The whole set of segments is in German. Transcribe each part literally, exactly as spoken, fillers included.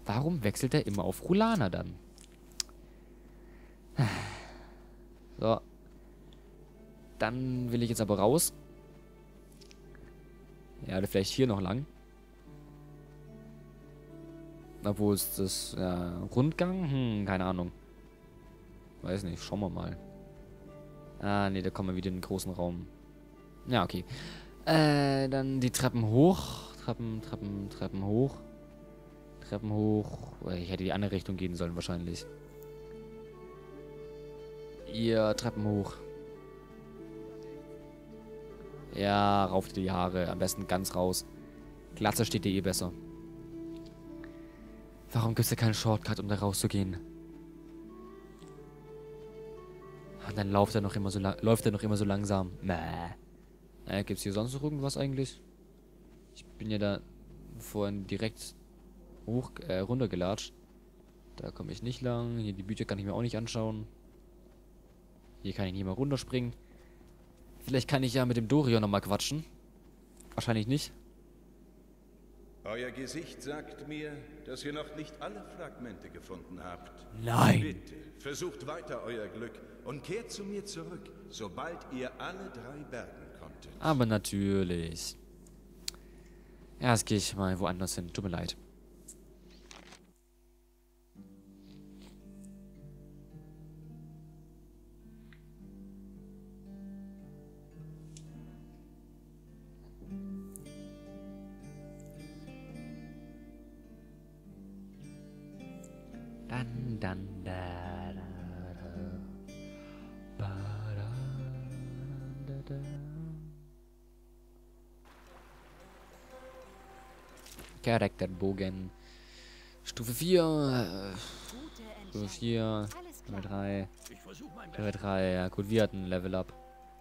Warum wechselt er immer auf Rulana dann? So. Dann will ich jetzt aber raus. Ja, oder vielleicht hier noch lang. Obwohl ist das ja, Rundgang? Hm, keine Ahnung. Weiß nicht, schauen wir mal. Ah, ne, da kommen wir wieder in den großen Raum. Ja, okay. Äh, dann die Treppen hoch. Treppen, Treppen, Treppen hoch. Treppen hoch. Ich hätte die andere Richtung gehen sollen, wahrscheinlich. Ihr Treppen hoch. Ja, rauf dir die Haare. Am besten ganz raus. Glatze steht dir eh besser. Warum gibt es ja keinen Shortcut, um da rauszugehen? Und dann läuft er noch immer so lang, läuft er noch immer so langsam. Mäh. Äh, gibt's hier sonst noch irgendwas eigentlich? Ich bin ja da vorhin direkt hoch, äh, runtergelatscht. Da komme ich nicht lang. Hier die Bücher kann ich mir auch nicht anschauen. Hier kann ich nicht mal runterspringen. Vielleicht kann ich ja mit dem Dorion nochmal quatschen. Wahrscheinlich nicht. Euer Gesicht sagt mir, dass ihr noch nicht alle Fragmente gefunden habt. Nein! Bitte, versucht weiter euer Glück und kehrt zu mir zurück, sobald ihr alle drei bergen konntet. Aber natürlich. Ja, jetzt gehe ich mal woanders hin. Tut mir leid. Dann, dann, da, da, da. Ba, da, da, da. Charakterbogen. Stufe vier. Äh, Stufe vier. Level drei. Level drei. Ja, gut, wir hatten Level Up.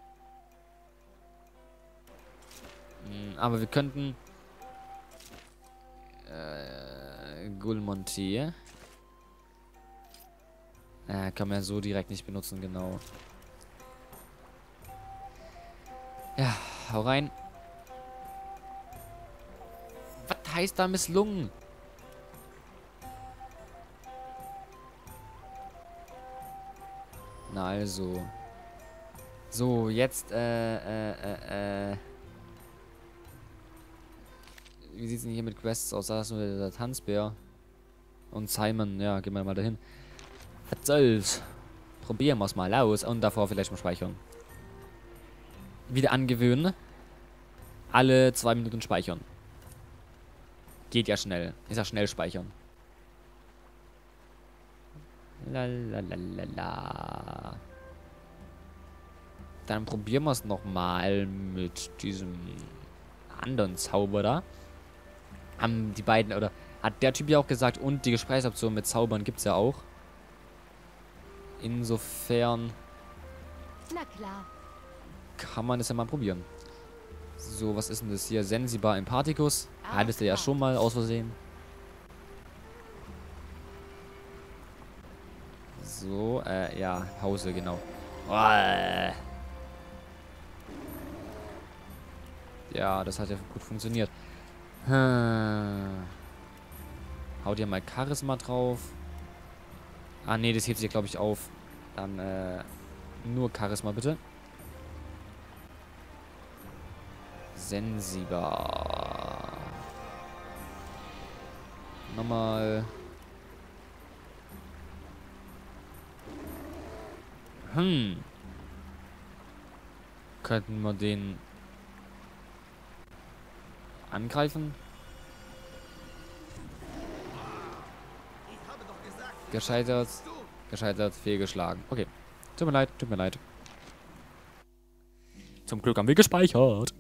Hm, aber wir könnten. Äh, Gulmontier. Äh, kann man ja so direkt nicht benutzen, genau. Ja, hau rein. Was heißt da misslungen? Na also. So, jetzt, äh, äh, äh, äh. Wie sieht's denn hier mit Quests aus? Da ist nur der, der Tanzbär. Und Simon, ja, gehen wir mal dahin. Was soll's? Probieren wir es mal aus. Und davor vielleicht mal speichern. Wieder angewöhnen. Alle zwei Minuten speichern. Geht ja schnell. Ist ja schnell speichern. Lalalala. Dann probieren wir es nochmal mit diesem anderen Zauber da. Haben die beiden, oder hat der Typ ja auch gesagt, und die Gesprächsoption mit Zaubern gibt es ja auch. Insofern Na klar. kann man das ja mal probieren. So, was ist denn das hier? Sensibar Empathicus. Hattest du ja schon mal aus Versehen. So, äh, ja, Pause, genau. Oh, ja, das hat ja gut funktioniert. Hm. Haut ihr mal Charisma drauf. Ah, nee, das hebt sich, glaube ich, auf. Dann, äh, nur Charisma, bitte. Sensibar. Nochmal. Hm. Könnten wir den angreifen? Gescheitert. Gescheitert, fehlgeschlagen. Okay. Tut mir leid, tut mir leid. Zum Glück haben wir gespeichert.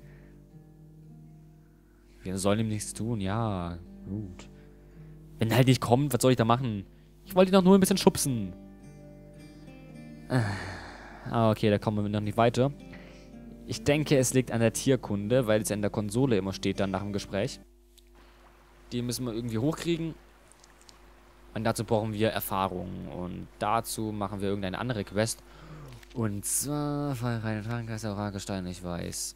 Wir sollen ihm nichts tun, ja. Gut. Wenn er halt nicht kommt, was soll ich da machen? Ich wollte ihn doch nur ein bisschen schubsen. Ah, okay, da kommen wir noch nicht weiter. Ich denke, es liegt an der Tierkunde, weil es ja in der Konsole immer steht dann nach dem Gespräch. Die müssen wir irgendwie hochkriegen. Und dazu brauchen wir Erfahrung. Und dazu machen wir irgendeine andere Quest. Und zwar Feuerreine Trankgeister, Oragestein, ich weiß.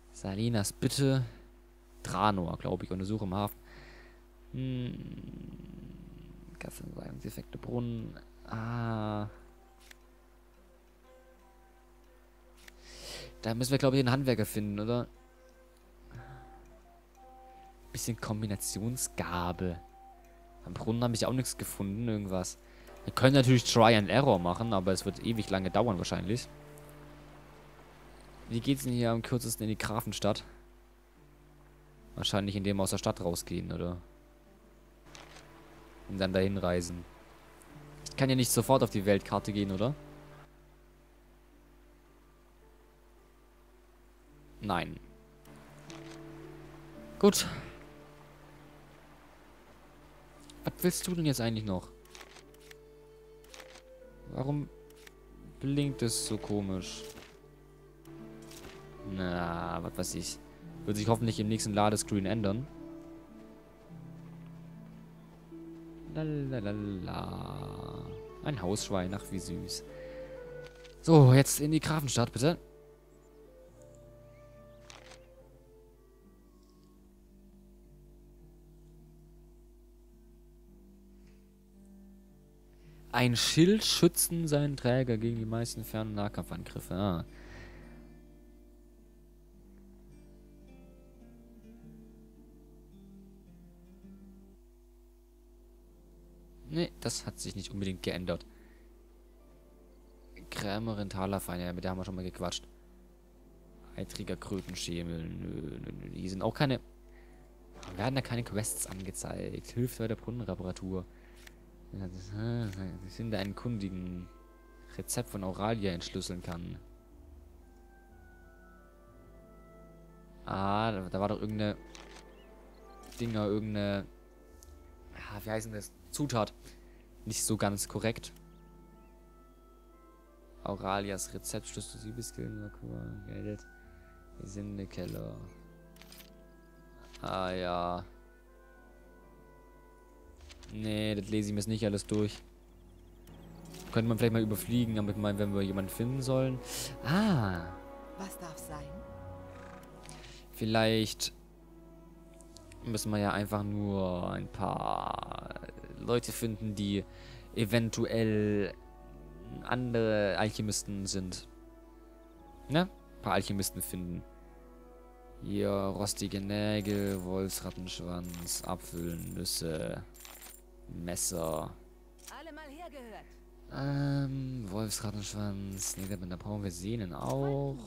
Salinas Bitte. Dranor, glaube ich, untersuche im Hafen. Hm. Gassenwein, defekte Brunnen. Ah. Da müssen wir, glaube ich, einen Handwerker finden, oder? Bisschen Kombinationsgabe. Am Brunnen habe ich auch nichts gefunden, irgendwas. Wir können natürlich Try and Error machen, aber es wird ewig lange dauern wahrscheinlich. Wie geht's denn hier am kürzesten in die Grafenstadt? Wahrscheinlich indem wir aus der Stadt rausgehen, oder? Und dann dahin reisen. Ich kann ja nicht sofort auf die Weltkarte gehen, oder? Nein. Gut. Was willst du denn jetzt eigentlich noch? Warum blinkt es so komisch? Na, was weiß ich. Wird sich hoffentlich im nächsten Ladescreen ändern. Lalalala. Ein Hausschwein, ach wie süß. So, jetzt in die Grafenstadt, bitte. Ein Schild schützen seinen Träger gegen die meisten Fern- und Nahkampfangriffe. Ah. Nee, das hat sich nicht unbedingt geändert. Krämerin Talerfein, ja, mit der haben wir schon mal gequatscht. Eitriger Krötenschemel. Nö, nö, nö. Die sind auch keine... Werden da keine Quests angezeigt. Hilft bei der Brunnenreparatur. Ich finde einen kundigen Rezept von Auralia entschlüsseln kann. Ah, da, da war doch irgendeine Dinger, irgendeine... Ah, wie heißt denn das? Zutat. Nicht so ganz korrekt. Auralias Rezept, Schlüssel, Siebeskillen, Geld. Wir sind in der Keller. Ah ja. Nee, das lese ich mir jetzt nicht alles durch. Könnte man vielleicht mal überfliegen, damit man, wenn wir jemanden finden sollen. Ah. Was darf sein? Vielleicht müssen wir ja einfach nur ein paar Leute finden, die eventuell andere Alchemisten sind. Ne? Ein paar Alchemisten finden. Hier, rostige Nägel, Wolfsrattenschwanz, Apfel, Nüsse, Messer. Alle mal hergehört. Ähm, Wolfsrattenschwanz. Ne, da brauchen wir Sehnen auch.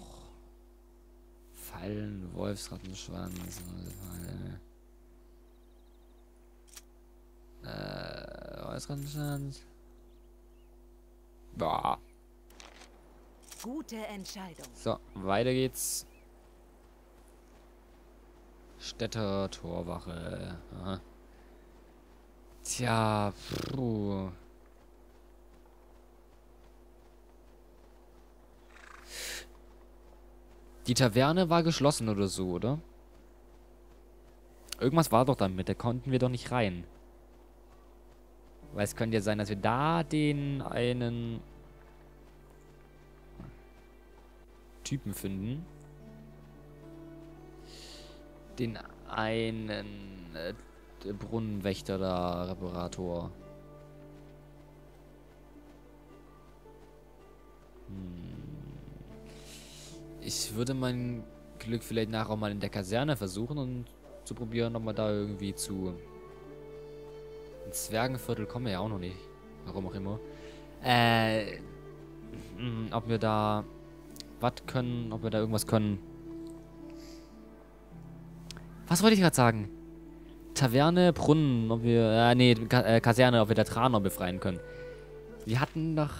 Fallen, Wolfsrattenschwanz. Äh, Wolfsrattenschwanz. Boah. Gute Entscheidung. So, weiter geht's. Städter Torwache. Aha. Tja, puh. Die Taverne war geschlossen oder so, oder? Irgendwas war doch damit, da konnten wir doch nicht rein. Weil es könnte ja sein, dass wir da den einen Typen finden. Den einen äh, Brunnenwächter da, Reparator. Hm. Ich würde mein Glück vielleicht nachher auch mal in der Kaserne versuchen und zu probieren, ob man da irgendwie zu... Ins Zwergenviertel kommen wir ja auch noch nicht. Warum auch immer. Äh... mh, Ob wir da... was können, ob wir da irgendwas können. Was wollte ich gerade sagen? Taverne, Brunnen, ob wir... Äh, nee, Ka äh, Kaserne, ob wir da Tranor befreien können. Wir hatten doch...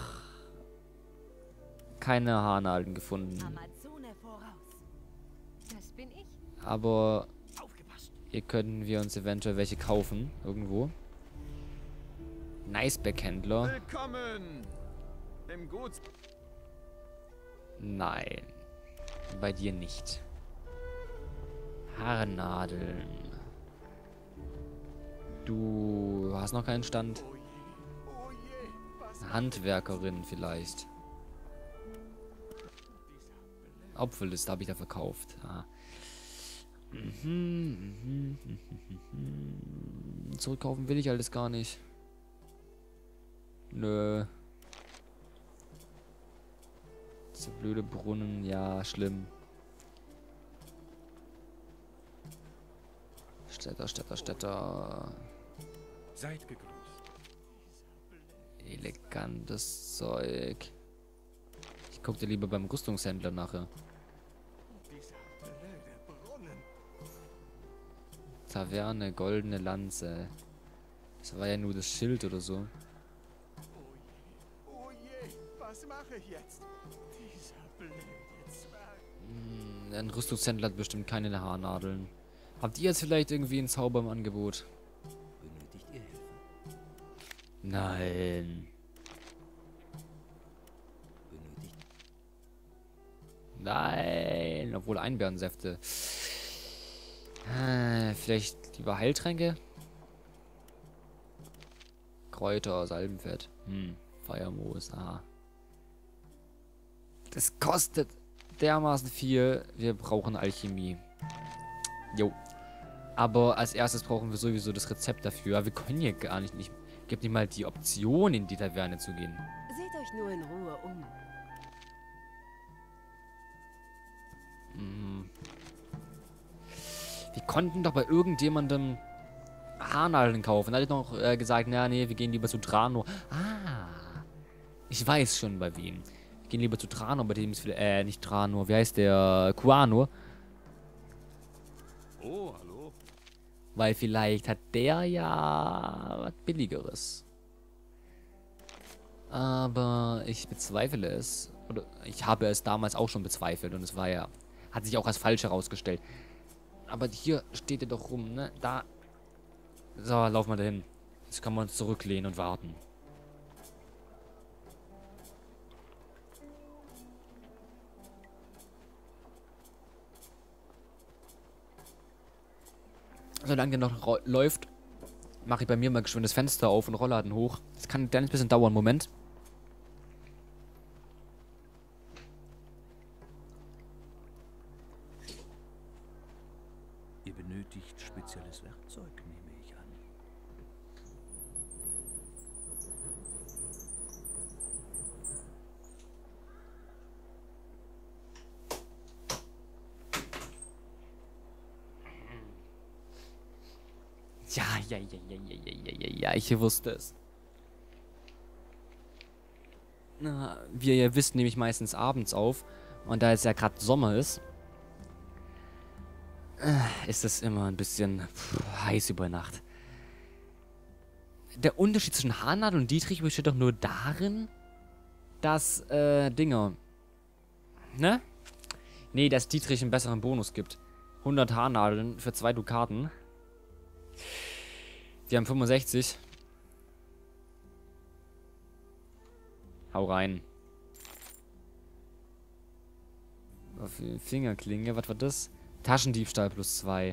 keine Haarnadeln gefunden. Amazone voraus. Das bin ich. Aber Aufgepasst. hier können wir uns eventuell welche kaufen. Irgendwo. Niceback-Händler. Willkommen im Gut. Nein. Bei dir nicht. Haarnadeln. Du hast noch keinen Stand. Oh je, oh je, was Handwerkerin vielleicht. Opferliste habe ich da verkauft. Ah. Mhm, mhm, mhm, mhm. Zurückkaufen will ich alles gar nicht. Nö. Diese blöde Brunnen, ja, schlimm. Städter, Städter, Städter. Seid gegrüßt. Elegantes Zeug. Ich guck dir lieber beim Rüstungshändler nachher. Dieser blöde Brunnen. Taverne, goldene Lanze. Das war ja nur das Schild oder so. Oh je, oh je, was mache ich jetzt? Dieser blöde Zwerg. Hm, ein Rüstungshändler hat bestimmt keine Haarnadeln. Habt ihr jetzt vielleicht irgendwie einen Zauber im Angebot? Benötigt ihr Hilfe? Nein. Benötigt Nein. Obwohl Einbeerensäfte. Äh, vielleicht lieber Heiltränke? Kräuter, Salbenfett. Hm, Feuermoos, aha. Das kostet dermaßen viel. Wir brauchen Alchemie. Jo. Aber als erstes brauchen wir sowieso das Rezept dafür. Aber wir können hier gar nicht, nicht gibt nicht mal die Option, in die Taverne zu gehen. Seht euch nur in Ruhe um. Hm. Wir konnten doch bei irgendjemandem Haarnadeln kaufen. Da hatte ich noch äh, gesagt, na nee, wir gehen lieber zu Drano. Ah. Ich weiß schon bei wem. Wir gehen lieber zu Drano, bei dem ist viel, äh, nicht Drano, wie heißt der? Kuano. Oh, hallo. Weil vielleicht hat der ja was Billigeres. Aber ich bezweifle es. Oder ich habe es damals auch schon bezweifelt und es war ja, hat sich auch als falsch herausgestellt. Aber hier steht er doch rum, ne? Da. So, lauf mal dahin. Jetzt kann man uns zurücklehnen und warten. Solange der noch läuft, mache ich bei mir mal geschwind das Fenster auf und Rollladen hoch. Das kann ein kleines bisschen dauern. Moment. Ihr benötigt spezielles Werkzeug, nehme ich an. Ja, ja, ja, ja, ja, ja, ja, ja, ja, ich wusste es. Na, wie ihr wisst, nehme ich meistens abends auf. Und da es ja gerade Sommer ist, äh, ist es immer ein bisschen pff, heiß über Nacht. Der Unterschied zwischen Haarnadel und Dietrich besteht doch nur darin, dass, äh, Dinger, ne? Nee, dass Dietrich einen besseren Bonus gibt. hundert Haarnadeln für zwei Dukaten. Wir haben fünfundsechzig. Hau rein. Auf die Fingerklinge, was war das? Taschendiebstahl plus zwei.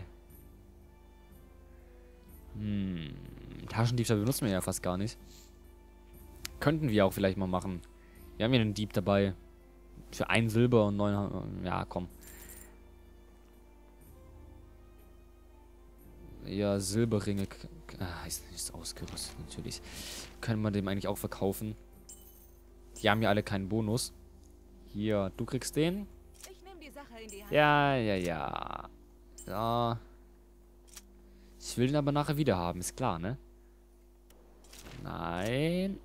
Hm. Taschendiebstahl benutzen wir ja fast gar nicht. Könnten wir auch vielleicht mal machen. Wir haben hier einen Dieb dabei. Für ein Silber und neun. Ja, komm. Ja, Silberringe. Ah, ist, ist ausgerüstet, natürlich. Können wir dem eigentlich auch verkaufen. Die haben ja alle keinen Bonus. Hier, du kriegst den. Ich nehme die Sache in die Hand. Ja, ja, ja. Ja. Ich will den aber nachher wieder haben, ist klar, ne? Nein.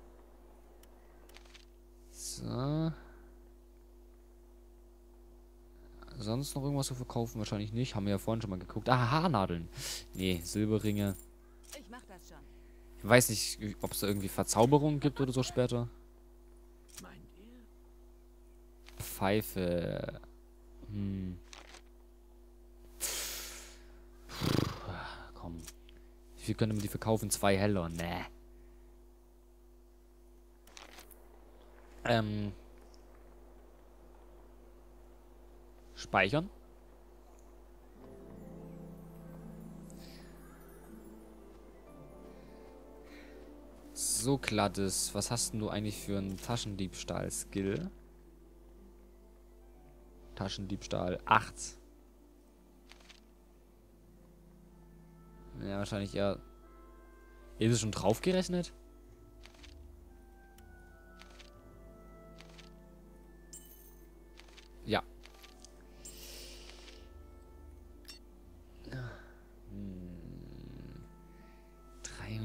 So. Sonst noch irgendwas zu verkaufen? Wahrscheinlich nicht. Haben wir ja vorhin schon mal geguckt. Ah, Haarnadeln. Nee, Silberringe. Ich mach das schon. Ich weiß nicht, ob es da irgendwie Verzauberungen gibt oder so später. Meint ihr? Pfeife. Hm. Puh, komm. Wie viel können wir die verkaufen? Zwei Heller. Nee. Ähm. Speichern. So, Gladys, was hast denn du eigentlich für einen Taschendiebstahl-Skill? Taschendiebstahl acht. Ja, wahrscheinlich eher... Ist es schon draufgerechnet?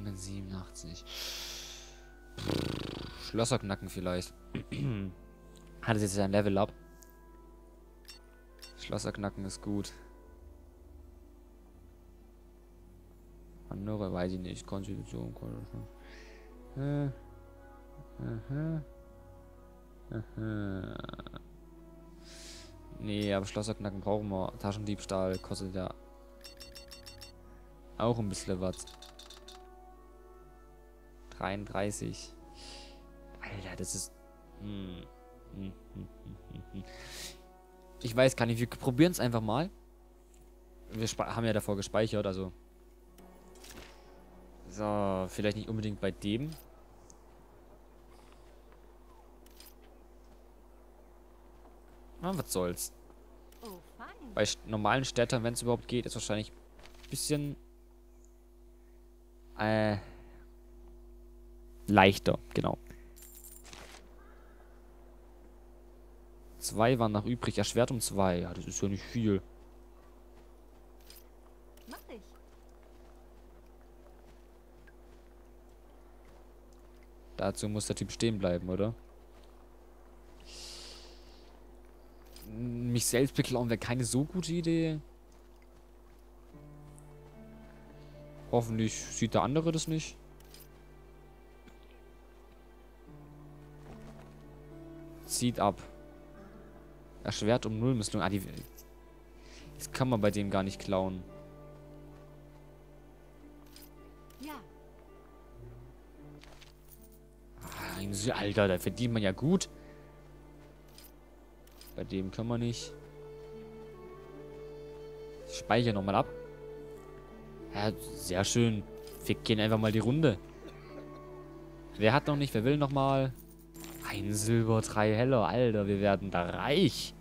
hundertsiebenundachtzig. Pff, Schlösser knacken vielleicht. Hat es jetzt ein Level Up? Schlösser knacken ist gut. Andere weiß ich nicht. Konstitution. Äh, aha. Aha. Nee, aber Schlösser knacken brauchen wir. Taschendiebstahl kostet ja auch ein bisschen was. dreiunddreißig. Alter, das ist... Hm. Hm, hm, hm, hm. Ich weiß gar nicht, wir probieren es einfach mal. Wir haben ja davor gespeichert, also... So, vielleicht nicht unbedingt bei dem. Na, was soll's. Oh, fein. Bei st- normalen Städtern, wenn es überhaupt geht, ist wahrscheinlich ein bisschen... Äh... leichter, genau. Zwei waren noch übrig. Erschwert um zwei. Ja, das ist ja nicht viel. Mach ich. Dazu muss der Typ stehen bleiben, oder? Mich selbst beklauen wäre keine so gute Idee. Hoffentlich sieht der andere das nicht. Zieht ab. Erschwert um null Misslungen. Ah, die... Das kann man bei dem gar nicht klauen. Ja. Ah, Alter, da verdient man ja gut. Bei dem können wir nicht. Ich speichere nochmal ab. Ja, sehr schön. Wir gehen einfach mal die Runde. Wer hat noch nicht? Wer will noch mal? Ein Silber, drei Heller. Alter, wir werden da reich.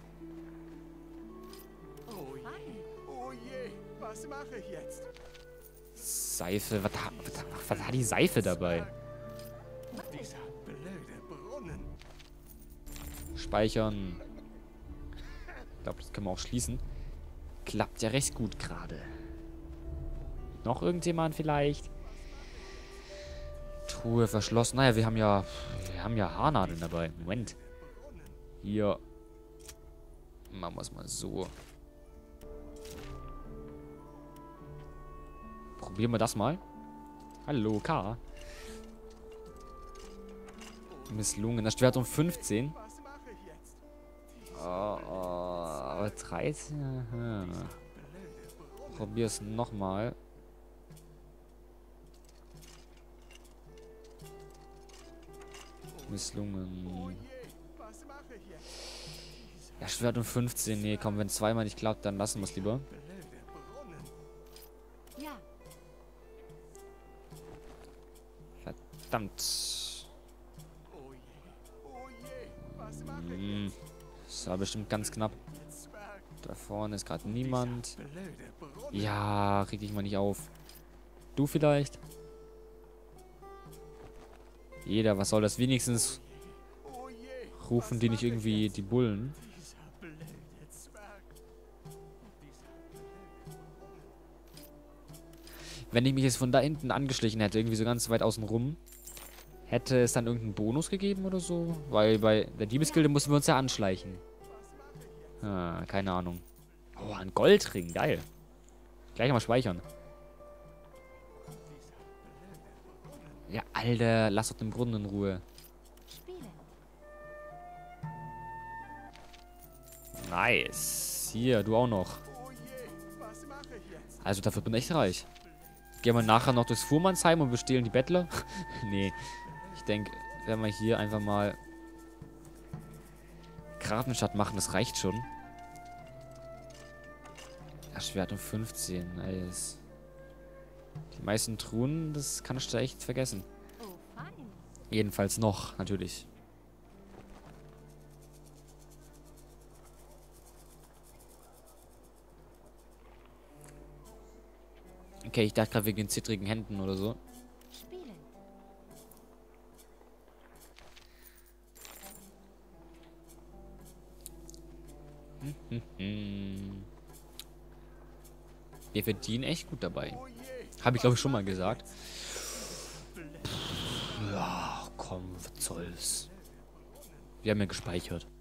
Oh je, oh je, was mache ich jetzt? Seife. Was, ha- was, was hat die Seife dabei? Dieser blöde Brunnen. Speichern. Ich glaube, das können wir auch schließen. Klappt ja recht gut gerade. Noch irgendjemand vielleicht? Truhe verschlossen. Naja, wir haben ja... Wir haben ja Haarnadeln dabei. Moment. Hier. Machen wir es mal so. Probieren wir das mal. Hallo, K. Misslungen. Das Schwert um fünfzehn. Was mache ich jetzt? Oh, oh, aber dreizehn. Aha. Probier's nochmal. Misslungen. Oh je, was mache ich jetzt? Ja, Schwert um fünfzehn. Nee, komm, wenn zweimal nicht klappt, dann lassen wir es lieber. Blöde Brunnen. Ja. Verdammt. Oh je, oh je, was mache ich Hm. jetzt? Das war bestimmt ganz knapp. Zwerg. Da vorne ist gerade niemand. Blöde Brunnen. Ja, krieg dich mal nicht auf. Du vielleicht? Jeder, was soll das? Wenigstens Oh je, rufen was die nicht mache ich irgendwie jetzt? die Bullen. Dieser blöde Zwerg. Dieser Wenn ich mich jetzt von da hinten angeschlichen hätte, irgendwie so ganz weit außen rum, hätte es dann irgendeinen Bonus gegeben oder so? Weil bei der Diebesgilde mussten wir uns ja anschleichen. Ah, keine Ahnung. Oh, ein Goldring, geil. Gleich mal speichern. Ja, Alter, lass doch den Brunnen in Ruhe. Spielen. Nice. Hier, du auch noch. Oh je, was mache ich jetzt? Also dafür bin ich echt reich. Gehen wir nachher noch durchs Fuhrmannsheim und bestehlen die Bettler? Nee. Ich denke, wenn wir hier einfach mal Grafenstadt machen, das reicht schon. Erschwert um fünfzehn. Nice. Die meisten Truhen, das kannst du echt vergessen. Oh, fein. Jedenfalls noch, natürlich. Okay, ich dachte gerade wegen den zittrigen Händen oder so. Spielen. Hm. Wir verdienen echt gut dabei. Oh je, Habe ich, glaube ich, schon mal gesagt. komm, was soll's. Wir haben ja gespeichert.